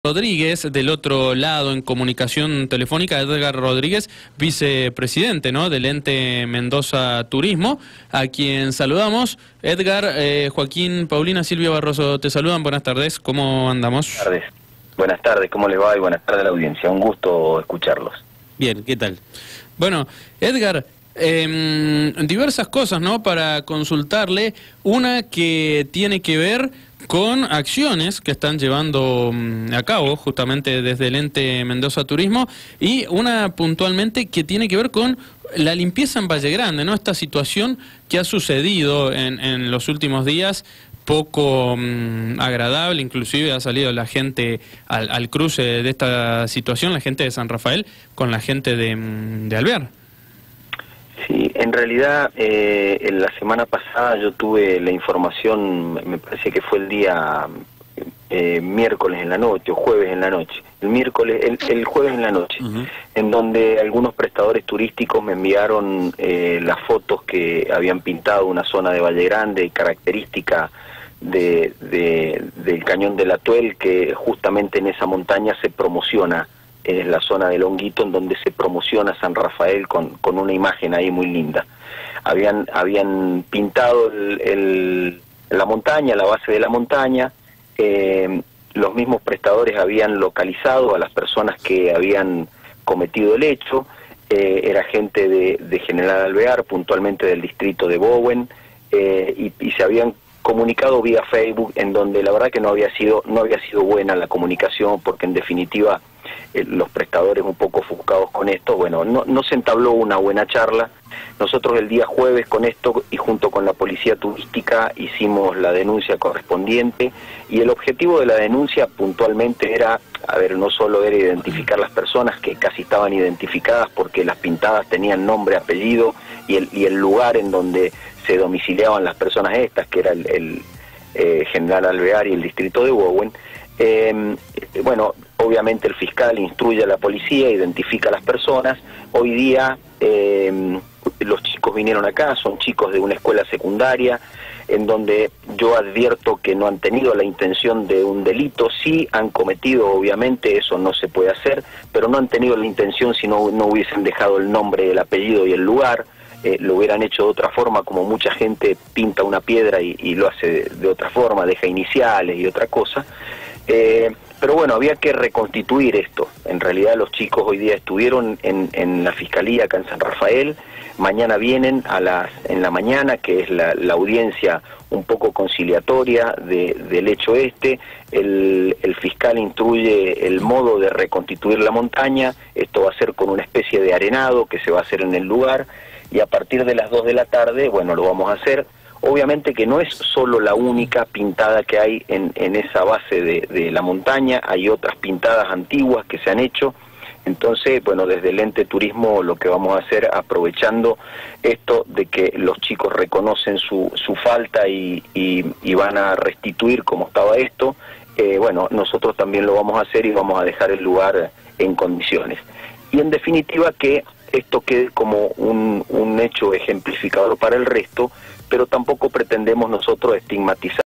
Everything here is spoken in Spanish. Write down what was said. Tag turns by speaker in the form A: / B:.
A: Rodríguez, del otro lado en comunicación telefónica, Edgar Rodríguez, vicepresidente, ¿no?, del ente Mendoza Turismo, a quien saludamos. Edgar, Joaquín, Paulina, Silvia Barroso, te saludan. Buenas tardes, ¿cómo andamos?
B: Buenas tardes, ¿cómo les va? Y buenas tardes a la audiencia, un gusto escucharlos.
A: Bien, ¿qué tal? Bueno, Edgar, diversas cosas, ¿no?, para consultarle. Una que tiene que ver con acciones que están llevando a cabo justamente desde el ente Mendoza Turismo, y una puntualmente que tiene que ver con la limpieza en Valle Grande, ¿no? Esta situación que ha sucedido en los últimos días, poco agradable, inclusive ha salido la gente al cruce de esta situación, la gente de San Rafael con la gente de Alvear.
B: Sí, en realidad en la semana pasada yo tuve la información, me parece que fue el día miércoles en la noche o jueves en la noche, el jueves en la noche, en donde algunos prestadores turísticos me enviaron las fotos que habían pintado una zona de Valle Grande característica del Cañón del Atuel, que justamente en esa montaña se promociona. Es la zona del Honguito en donde se promociona San Rafael con una imagen ahí muy linda. Habían pintado la montaña, la base de la montaña. Los mismos prestadores habían localizado a las personas que habían cometido el hecho. Era gente de General Alvear, puntualmente del distrito de Bowen, y se habían comunicado vía Facebook, en donde la verdad que no había sido buena la comunicación, porque en definitiva los prestadores un poco ofuscados con esto, bueno, no se entabló una buena charla. Nosotros el día jueves con esto y junto con la policía turística hicimos la denuncia correspondiente, y el objetivo de la denuncia puntualmente era, no solo era identificar las personas, que casi estaban identificadas porque las pintadas tenían nombre, apellido y el lugar en donde se domiciliaban las personas estas, que era el General Alvear y el distrito de Bowen. Bueno, obviamente el fiscal instruye a la policía, identifica a las personas. Hoy día los chicos vinieron acá, son chicos de una escuela secundaria, en donde yo advierto que no han tenido la intención de un delito. Sí han cometido, obviamente, eso no se puede hacer, pero no han tenido la intención si no hubiesen dejado el nombre, el apellido y el lugar. Lo hubieran hecho de otra forma, como mucha gente pinta una piedra y lo hace de otra forma, deja iniciales y otra cosa. Pero bueno, había que reconstituir esto. En realidad los chicos hoy día estuvieron en la fiscalía acá en San Rafael. Mañana vienen en la mañana, que es la audiencia un poco conciliatoria del hecho este. El fiscal instruye el modo de reconstituir la montaña. Esto va a ser con una especie de arenado que se va a hacer en el lugar, y a partir de las 2 de la tarde, bueno, lo vamos a hacer. Obviamente que no es solo la única pintada que hay en esa base de la montaña, hay otras pintadas antiguas que se han hecho. Entonces, bueno, desde el ente turismo lo que vamos a hacer, aprovechando esto de que los chicos reconocen su falta y van a restituir como estaba esto, bueno, nosotros también lo vamos a hacer y vamos a dejar el lugar en condiciones. Y en definitiva que esto quede como un hecho ejemplificador para el resto, pero tampoco pretendemos nosotros estigmatizar